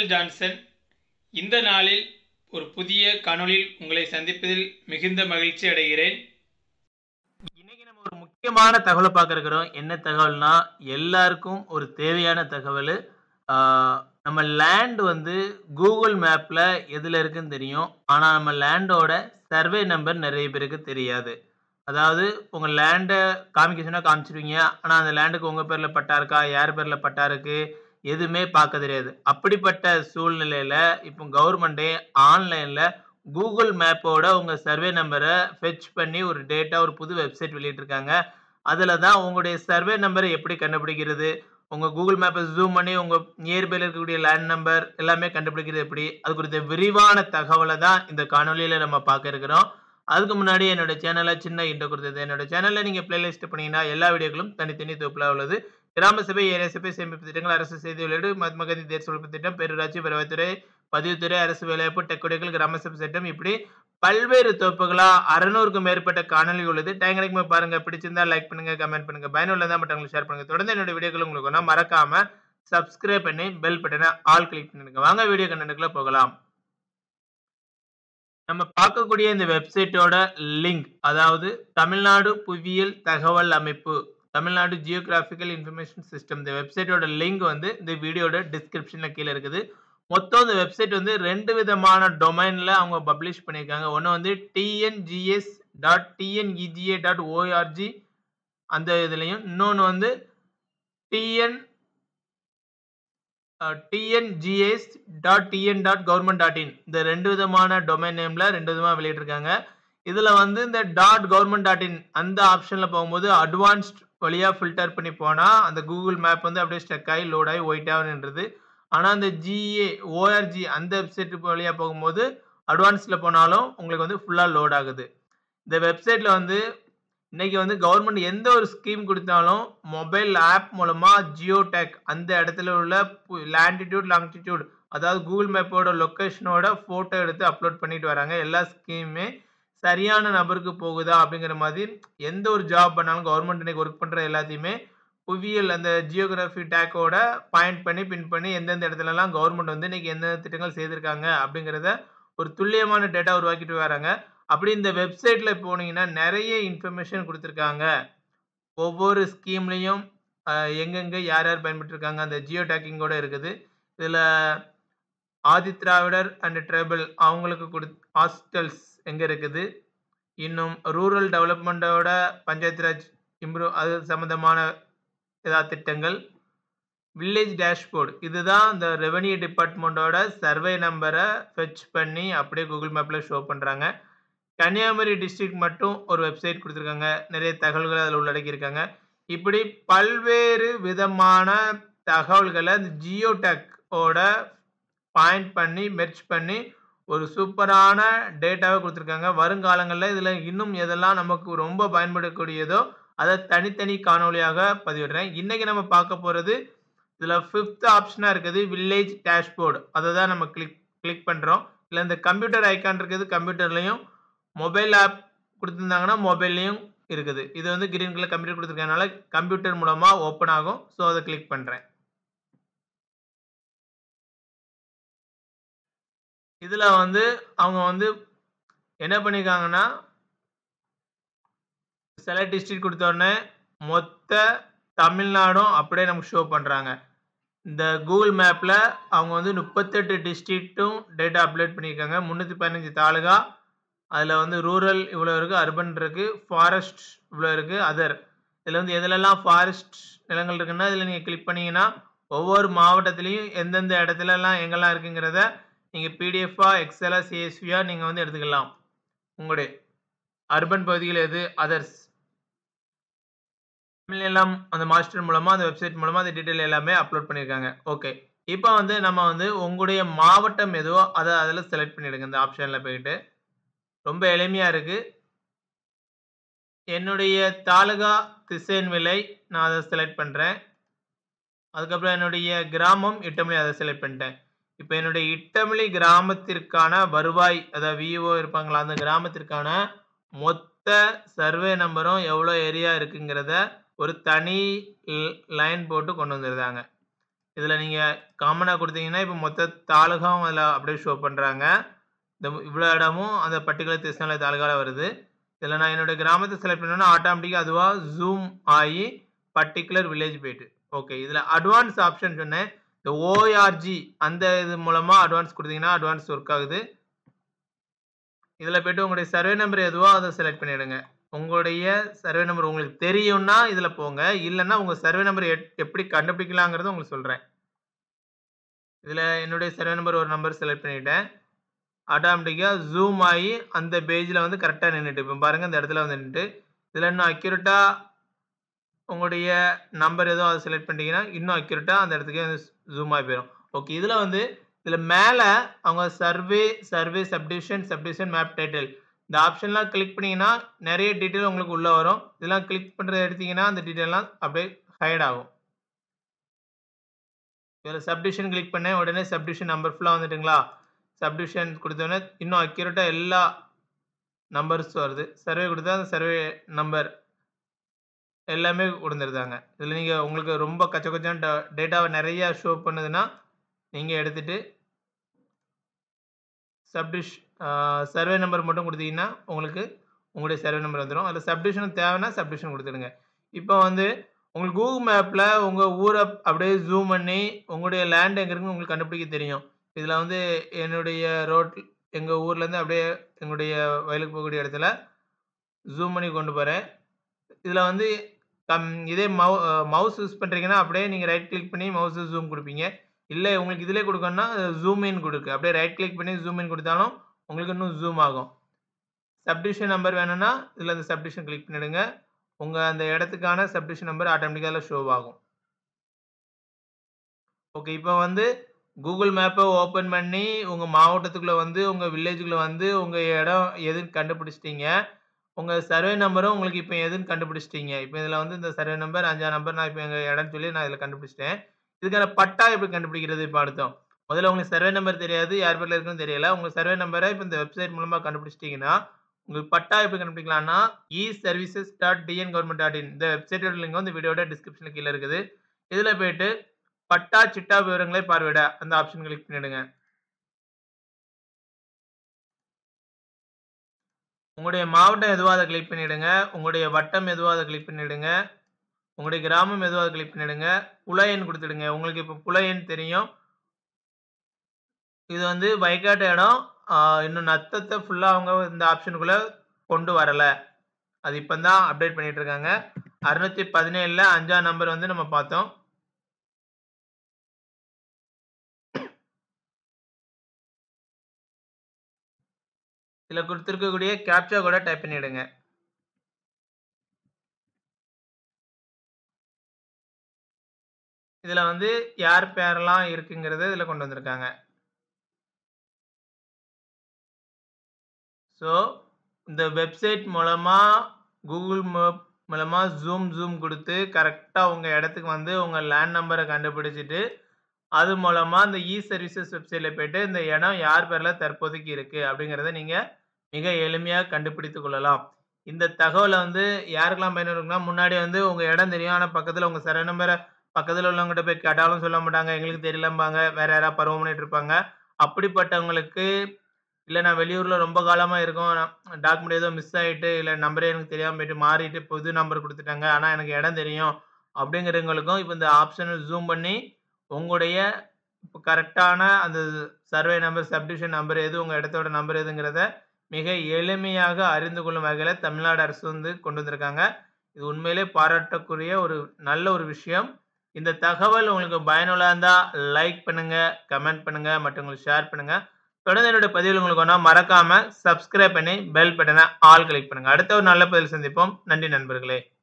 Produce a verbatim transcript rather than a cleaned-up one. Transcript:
Michael Johnson. இந்த நாளில் ஒரு புதிய காணொளியில் உங்களை சந்திப்பதில் மிகுந்த மகிழ்ச்சி அடைகிறேன். இன்னைக்கு நம்ம ஒரு முக்கியமான தகவலை பார்க்க இருக்கிறோம். என்ன தகவல்னா, எல்லாருக்கும் ஒரு தேவையான தகவல். நம்ம லேண்ட் வந்து கூகுள் மேப்பில் எதில் இருக்குன்னு தெரியும். ஆனால் நம்ம லேண்டோட சர்வே நம்பர் நிறைய பேருக்கு தெரியாது. அதாவது உங்கள் லேண்டை காமிக்க சொன்னால் காமிச்சிருவீங்க, ஆனால் அந்த லேண்டுக்கு உங்கள் பேரில் பட்டா இருக்கா, யார் பேரில் பட்டா இருக்கு, எதுவுமே பார்க்க தெரியாது. அப்படிப்பட்ட சூழ்நிலையில் இப்போ கவர்மெண்ட்டே ஆன்லைனில் கூகுள் மேப்போட உங்கள் சர்வே நம்பரை ஃபெச் பண்ணி ஒரு டேட்டா ஒரு புது வெப்சைட் வெளியிட்டிருக்காங்க. அதில் தான் உங்களுடைய சர்வே நம்பரை எப்படி கண்டுபிடிக்கிறது, உங்கள் கூகுள் மேப்பை ஜூம் பண்ணி உங்கள் நியர்பையில் இருக்கக்கூடிய லேண்ட் நம்பர் எல்லாமே கண்டுபிடிக்கிறது எப்படி, அது குறித்த விரிவான தகவலை தான் இந்த காணொலியில் நம்ம பார்க்க இருக்கிறோம். அதுக்கு முன்னாடி என்னோட சேனலை சின்ன இன்ட்ரோ கொடுத்தது. என்னோட சேனலில் நீங்கள் பிளேலிஸ்ட் பண்ணீங்கன்னா எல்லா வீடியோக்களும் தனித்தனி தொகுப்பில் உள்ளது. கிராம சபை, ஏரியா சபை, சேமிப்பு திட்டங்கள், அரசு செய்தி வெளியீடு, மகாத்மா காந்தி தேசிய ஒழிப்பு திட்டம், பேரூராட்சி வருவாய்த்துறை, பதிவுத்துறை, அரசு வேலைவாய்ப்பு, டெக்குடிகள், கிராம சபை சட்டம், இப்படி பல்வேறு தொகுப்புகளா அறுநூறுக்கும் மேற்பட்ட காணொலி உள்ளது. டைம் கிடைக்கும் பாருங்க. பிடிச்சிருந்தா லைக் பண்ணுங்க, கமெண்ட் பண்ணுங்க, பயனுள்ளதா மற்றவங்களுக்கு ஷேர் பண்ணுங்க. தொடர்ந்து என்னோட வீடியோக்கள் உங்களுக்கு வேணா மறக்காம சப்ஸ்கிரைப் பண்ணி பெல் பட்டனை ஆல் கிளிக் பண்ணுங்க. வாங்க வீடியோ கண்டென்ட்குள்ள போகலாம். நம்ம பார்க்கக்கூடிய இந்த வெப்சைட்டோட லிங்க், அதாவது தமிழ்நாடு புவியியல் தகவல் அமைப்பு, தமிழ்நாடு ஜியோகிராபிக்கல் இன்ஃபர்மேஷன் சிஸ்டம், இந்த வெப்சைட்டோட லிங்க் வந்து இந்த வீடியோட டிஸ்கிரிப்ஷன்ல கீழே இருக்குது. மொத்தம் இந்த வெப்சைட் வந்து ரெண்டு விதமான டொமைன்ல அவங்க பப்ளிஷ் பண்ணியிருக்காங்க. ஒன்று வந்து TNGIS dot TNEGA dot ORG அந்த இதுலையும், இன்னொன்று வந்து TN TNGIS dot TN dot government dot in, இந்த ரெண்டு விதமான டொமைன் நேம்ல ரெண்டு விதமாக வெளியிட்டிருக்காங்க. இதுல வந்து இந்த டாட் கவர்மெண்ட் டாட் இன் அந்த ஆப்ஷன்ல போகும்போது அட்வான்ஸ்ட் வழியா ஃபில்டர் பண்ணி போனா அந்த கூகுள் மேப் வந்து அப்படியே ஸ்டக் ஆகி லோட் ஆகி ஒயிட்டாக நின்றுது. ஆனால் அந்த ஜிஏ ஓஆர்ஜி அந்த வெப்சைட் வழியா போகும்போது அட்வான்ஸ்ல போனாலும் உங்களுக்கு வந்து ஃபுல்லா லோட் ஆகுது. இந்த வெப்சைட்ல வந்து இன்னைக்கு வந்து கவர்மெண்ட் எந்த ஒரு ஸ்கீம் கொடுத்தாலும் மொபைல் ஆப் மூலமா ஜியோடெக் அந்த இடத்துல உள்ள லாண்டிடியூட் லாங்கிடியூட், அதாவது கூகுள் மேப்போட லொக்கேஷனோட போட்டோ எடுத்து அப்லோட் பண்ணிட்டு வராங்க. எல்லா ஸ்கீமுமே சரியான நபருக்கு போகுதா அப்படிங்கிற மாதிரி எந்த ஒரு ஜாப் பண்ணாலும் கவர்மெண்ட் இன்னைக்கு ஒர்க் பண்ற எல்லாத்தையுமே புவியியல் அந்த ஜியோகிராஃபி டேக்கோட பாயிண்ட் பண்ணி பின் பண்ணி எந்தெந்த இடத்துலலாம் கவர்மெண்ட் வந்து இன்னைக்கு எந்தெந்த திட்டங்கள் செய்திருக்காங்க அப்படிங்கிறத ஒரு துல்லியமான டேட்டா உருவாக்கிட்டு வராங்க. அப்படி இந்த வெப்சைட்ல போனீங்கன்னா நிறைய இன்ஃபர்மேஷன் கொடுத்துருக்காங்க. ஒவ்வொரு ஸ்கீம்லையும் எங்கெங்க யார் யார் பயன்பட்டுருக்காங்க அந்த ஜியோ டேக்கிங்கோட இருக்குது. இதில் ஆதித்ராவிடர் அண்ட் ட்ரைபல் அவங்களுக்கு கொடு ஹாஸ்டல்ஸ் எங்கே இருக்குது, இன்னும் ரூரல் டெவலப்மெண்ட்டோட பஞ்சாயத்து ராஜ் இம்ப்ரூவ் அது சம்மந்தமான ஏதாவது திட்டங்கள், வில்லேஜ் டேஷ்போர்டு, இதுதான் இந்த ரெவென்யூ டிபார்ட்மெண்ட்டோட சர்வே நம்பரை ஃபெச் பண்ணி அப்படியே கூகுள் மேப்பில் ஷோ பண்ணுறாங்க. கன்னியாகுமரி டிஸ்ட்ரிக்ட் மட்டும் ஒரு வெப்சைட் கொடுத்துருக்காங்க, நிறைய தகவல்களை அதில் உள்ளடக்கியிருக்காங்க. இப்படி பல்வேறு விதமான தகவல்களை அந்த ஜியோடெக்கோட பாயிண்ட் பண்ணி மெர்ச் பண்ணி ஒரு சூப்பரான டேட்டாவை கொடுத்துருக்காங்க. வருங்காலங்களில் இதில் இன்னும் எதெல்லாம் நமக்கு ரொம்ப பயன்படக்கூடியதோ அதை தனித்தனி காணொலியாக பதிவிடுறேன். இன்னைக்கு நம்ம பார்க்க போகிறது இதில் ஃபிஃப்த் ஆப்ஷனாக இருக்குது வில்லேஜ் டேஷ்போர்டு. அதை தான் நம்ம கிளிக் கிளிக் பண்ணுறோம். இல்லை இந்த கம்ப்யூட்டர் ஐக்கான் இருக்குது, கம்ப்யூட்டர்லையும் மொபைல் ஆப் கொடுத்துருந்தாங்கன்னா மொபைல்லையும் இருக்குது. இது வந்து கிரீன் கலர் கம்ப்யூட்டர் கொடுத்துருக்கனால கம்ப்யூட்டர் மூலமாக ஓப்பன் ஆகும். ஸோ அதை கிளிக் பண்ணுறேன். இதில் வந்து அவங்க வந்து என்ன பண்ணியிருக்காங்கன்னா செலக்ட் டிஸ்ட்ரிக்ட் கொடுத்த உடனே மொத்த தமிழ்நாடும் அப்படியே நமக்கு ஷோ பண்ணுறாங்க. இந்த கூகுள் மேப்பில் அவங்க வந்து முப்பத்தெட்டு டிஸ்ட்ரிக்ட்டும் டேட்டா அப்டேட் பண்ணியிருக்காங்க. முந்நூற்றி பதினஞ்சு தாலுகா, அதில் வந்து ரூரல் இவ்வளோ இருக்குது, அர்பன் இருக்குது, ஃபாரஸ்ட் இவ்வளோ இருக்குது, அதர். இதில் வந்து எதுலெல்லாம் ஃபாரஸ்ட் நிலங்கள் இருக்குன்னா இதில் நீங்கள் கிளிக் பண்ணிங்கன்னா ஒவ்வொரு மாவட்டத்துலேயும் எந்தெந்த இடத்துலலாம் எங்கெல்லாம் இருக்குங்கிறத நீங்கள் பிடிஎஃபா எக்ஸலா சிஎஸ்வியா நீங்கள் வந்து எடுத்துக்கலாம். உங்களுடைய அர்பன் பகுதிகள் எது, அதர்ஸ் எல்லாம் அந்த மாஸ்டர் மூலமாக அந்த வெப்சைட் மூலமாக அந்த டீட்டெயில் எல்லாமே அப்லோட் பண்ணியிருக்காங்க. ஓகே, இப்போ வந்து நம்ம வந்து உங்களுடைய மாவட்டம் எதுவோ அதை அதில் செலக்ட் பண்ணிவிடுங்க. இந்த ஆப்ஷனில் போயிட்டு ரொம்ப எளிமையாக இருக்குது. என்னுடைய தாலுகா திசையன்விளை நான் அதை செலக்ட் பண்ணுறேன். அதுக்கப்புறம் என்னுடைய கிராமம் இட்டமலி, அதை செலக்ட் பண்ணிட்டேன். இப்போ என்னுடைய இட்டமலி கிராமத்திற்கான வருவாய், அதாவது விஓ இருப்பாங்களா, அந்த கிராமத்திற்கான மொத்த சர்வே நம்பரும் எவ்வளோ ஏரியா இருக்குங்கிறத ஒரு தனி லைன் போட்டு கொண்டு வந்துருந்தாங்க. இதில் நீங்கள் காமனாக கொடுத்தீங்கன்னா இப்போ மொத்த தாலுகாவும் அதில் அப்படியே ஷோ பண்ணுறாங்க. இந்த இவ்வளோ இடமும் அந்த பர்டிகுலர் திருச்சினால தாலுகாவில் வருது. இதில் நான் என்னுடைய கிராமத்தை செலக்ட் பண்ணோன்னா ஆட்டோமேட்டிக்காக அதுவாக ஜூம் ஆகி பர்டிகுலர் வில்லேஜ் போயிட்டு. ஓகே, இதில் அட்வான்ஸ் ஆப்ஷன் சொன்னேன். இந்த ஓஆர்ஜி அந்த இது மூலமாக அட்வான்ஸ் கொடுத்தீங்கன்னா அட்வான்ஸ் ஒர்க் ஆகுது. இதில் போய்ட்டு உங்களுடைய சர்வே நம்பர் எதுவோ அதை செலக்ட் பண்ணிவிடுங்க. உங்களுடைய சர்வே நம்பர் உங்களுக்கு தெரியும்னா இதில் போங்க. இல்லைன்னா உங்கள் சர்வே நம்பர் எப்படி கண்டுபிடிக்கலாங்கிறது உங்களுக்கு சொல்கிறேன். இதில் என்னுடைய சர்வே நம்பர் ஒரு நம்பர் செலக்ட் பண்ணிவிட்டேன். ஆட்டோமேட்டிக்காக ஜூம் ஆகி அந்த பேஜில் வந்து கரெக்டாக நின்றுட்டு இப்போ பாருங்கள் இந்த இடத்துல வந்து நின்றுட்டு. இதில் இன்னும் அக்யூரேட்டாக உங்களுடைய நம்பர் ஏதோ அதை செலக்ட் பண்ணிட்டீங்கன்னா இன்னும் அக்யூரேட்டாக அந்த இடத்துக்கே வந்து ஜூம் ஆகி போயிடும். ஓகே, இதில் வந்து இதில் மேலே அவங்க survey survey subdivision subdivision map title இந்த ஆப்ஷன்லாம் கிளிக் பண்ணிங்கன்னா நிறைய டீட்டெயில் உங்களுக்கு உள்ளே வரும். இதெல்லாம் கிளிக் பண்ணுறதை எடுத்தீங்கன்னா அந்த டீட்டெயிலாம் அப்படியே ஹைட் ஆகும். இதில் சப்டிவிஷன் கிளிக் பண்ணேன், உடனே சப்டிவிஷன் நம்பர் ஃபுல்லாக வந்துட்டுங்களா. சப்டிவிஷன் கொடுத்தோடனே இன்னும் அக்யூரேட்டாக எல்லா நம்பர்ஸ் வருது. சர்வே கொடுத்தா அந்த சர்வே நம்பர் எல்லாமே கொடுத்துருந்தாங்க. இதில் நீங்கள் உங்களுக்கு ரொம்ப கச்ச கச்சான டேட்டாவை நிறையா ஷோ பண்ணுதுன்னா நீங்கள் எடுத்துகிட்டு சப்டிஷ் சர்வே நம்பர் மட்டும் கொடுத்தீங்கன்னா உங்களுக்கு உங்களுடைய சர்வே நம்பர் வந்துடும். அதில் சப்டிவிஷன் தேவைன்னா சப்டிவிஷன் கொடுத்துடுங்க. இப்போ வந்து உங்களுக்கு கூகுள் மேப்பில் உங்கள் ஊரை அப்படியே ஜூம் பண்ணி உங்களுடைய லேண்ட் எங்கே இருக்குன்னு உங்களுக்கு கண்டுபிடிக்க தெரியும். இதில் வந்து என்னுடைய ரோட் எங்கள் ஊர்லேருந்து அப்படியே எங்களுடைய வயலுக்கு போகக்கூடிய இடத்துல ஜூம் பண்ணி கொண்டு போகிறேன். இதில் வந்து கம் இதே மவு மவுஸ் யூஸ் பண்ணுறீங்கன்னா அப்படியே நீங்கள் ரைட் கிளிக் பண்ணி மவுஸு ஜூம் கொடுப்பீங்க. இல்லை உங்களுக்கு இதிலே கொடுக்கணும்னா ஜூம் இன் கொடுக்கு. அப்படியே ரைட் கிளிக் பண்ணி ஜூம் இன் கொடுத்தாலும் உங்களுக்கு இன்னும் ஜூம் ஆகும். சப்டிவிஷன் நம்பர் வேணும்னா இதில் அந்த சப்டிவிஷன் கிளிக் பண்ணிவிடுங்க. உங்கள் அந்த இடத்துக்கான சப்டிவிஷன் நம்பர் ஆட்டோமேட்டிக்காக ஷோ ஆகும். ஓகே, இப்போ வந்து கூகுள் மேப்பை ஓப்பன் பண்ணி உங்கள் மாவட்டத்துக்குள்ளே வந்து உங்கள் வில்லேஜுக்குள்ளே வந்து உங்கள் இடம் எதுன்னு கண்டுபிடிச்சிட்டிங்க. உங்கள் சர்வே நம்பரும் உங்களுக்கு இப்போ எதுன்னு கண்டுபிடிச்சிட்டிங்க. இப்போ இதில் வந்து இந்த சர்வே நம்பர் அஞ்சாம் நம்பர் நான் இப்போ எங்கள் இடம்னு சொல்லி நான் இதில் கண்டுபிடிச்சிட்டேன். இதுக்கான பட்டா எப்படி கண்டுபிடிக்கிறது இப்போ அடுத்தோம். முதல்ல உங்களுக்கு சர்வே நம்பர் தெரியாது, யார் பேரில் இருக்குன்னு தெரியல. உங்கள் சர்வே நம்பரை இப்போ இந்த வெப்சைட் மூலமாக கண்டுபிடிச்சிட்டிங்கன்னா உங்களுக்கு பட்டா எப்படி கண்டுபிடிக்கலாம்னா e services dot TN government dot in இந்த வெப்சைட்டோட லிங்க் வந்து வீடியோட டிஸ்கிரிப்ஷனில் கீழே இருக்குது. இதில் போய்ட்டு பட்டா சிட்டா விவரங்களை பார்வையிட அந்த ஆப்ஷன் கிளிக் பண்ணிவிடுங்க. உங்களுடைய மாவட்டம் எதுவோ அதை கிளிக் பண்ணிவிடுங்க. உங்களுடைய வட்டம் எதுவோ அதை கிளிக் பண்ணிவிடுங்க. உங்களுடைய கிராமம் எதுவோ அதை கிளிக் பண்ணிவிடுங்க. புல எண் கொடுத்துடுங்க. உங்களுக்கு இப்போ புல எண் தெரியும். இது வந்து வயக்காட்டு இடம். இன்னும் நத்தத்தை ஃபுல்லாக அவங்க இந்த ஆப்ஷனுக்குள்ளே கொண்டு வரலை. அது இப்போ தான் அப்டேட் பண்ணிட்டு இருக்காங்க. அறுநூத்தி பதினேழில் அஞ்சாம் நம்பர் வந்து நம்ம பார்த்தோம். இதில் கொடுத்துருக்கக்கூடிய கேப்சா கூட டைப் பண்ணிவிடுங்க. இதில் வந்து யார் பேரெல்லாம் இருக்குங்கிறத இதில் கொண்டு வந்திருக்காங்க. ஸோ இந்த வெப்சைட் மூலமாக கூகுள் மேப் மூலமாக ஜூம் ஜூம் கொடுத்து கரெக்டாக உங்கள் இடத்துக்கு வந்து உங்கள் லேண்ட் நம்பரை கண்டுபிடிச்சிட்டு அது மூலமாக இந்த இ சர்வீசஸ் வெப்சைட்டில் போய்ட்டு இந்த இடம் யார் பேரில் தற்போதைக்கு இருக்குது அப்படிங்கிறத நீங்கள் மிக எளிமையாக கண்டுபிடித்து கொள்ளலாம். இந்த தகவலை வந்து யாருக்கெல்லாம் பயனுறுக்குன்னா முன்னாடி வந்து உங்கள் இடம் தெரியும், ஆனால் பக்கத்தில் உங்கள் சர்வே நம்பரை பக்கத்தில் உள்ளவங்ககிட்ட போய் கேட்டாலும் சொல்ல மாட்டாங்க, எங்களுக்கு தெரியலம்பாங்க, வேறு யாராவது பருவம் பண்ணிட்டு இருப்பாங்க. அப்படிப்பட்டவங்களுக்கு இல்லை நான் வெளியூரில் ரொம்ப காலமாக இருக்கும், டாக்குமெண்ட் ஏதோ மிஸ் ஆகிட்டு இல்லை நம்பரே எனக்கு தெரியாமல் போயிட்டு மாறிட்டு புது நம்பர் கொடுத்துட்டாங்க, ஆனால் எனக்கு இடம் தெரியும் அப்படிங்கிறவங்களுக்கும் இப்போ இந்த ஆப்ஷனை ஜூம் பண்ணி உங்களுடைய இப்போ கரெக்டான அந்த சர்வே நம்பர் சப்டிவிஷன் நம்பர் எது உங்கள் இடத்தோட நம்பர் எதுங்கிறத மிக எளிமையாக அறிந்து கொள்ளும் வகையில் தமிழ்நாடு அரசு வந்து கொண்டு வந்திருக்காங்க. இது உண்மையிலே பாராட்டக்கூடிய ஒரு நல்ல ஒரு விஷயம். இந்த தகவல் உங்களுக்கு பயனுள்ளதாக இருந்தால் லைக் பண்ணுங்கள், கமெண்ட் பண்ணுங்கள், மற்றவங்களுக்கு ஷேர் பண்ணுங்கள். தொடர்ந்து என்னோட பதிவில் உங்களுக்கு ஒன்றா மறக்காமல் சப்ஸ்கிரைப் பண்ணி பெல் பட்டனை ஆல் கிளிக் பண்ணுங்கள். அடுத்த ஒரு நல்ல பதிவில் சந்திப்போம். நன்றி நண்பர்களே.